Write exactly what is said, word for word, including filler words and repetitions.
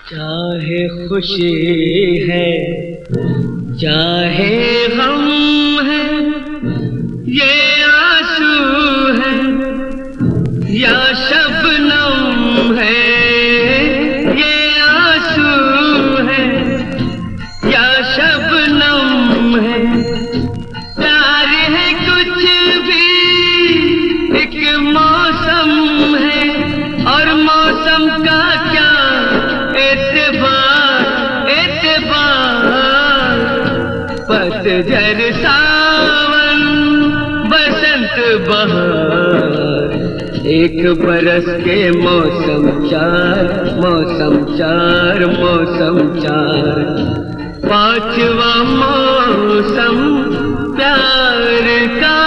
चाहे खुशी है चाहे गम है, ये आंसू है या शबनम है, ये आंसू है या शबनम है। प्यार है कुछ भी एक मौसम है, और मौसम का क्या एतबार एतबार। पतझड़ सावन बसंत बहार, एक बरस के मौसम चार, मौसम चार, मौसम चार। पांचवा मौसम प्यार का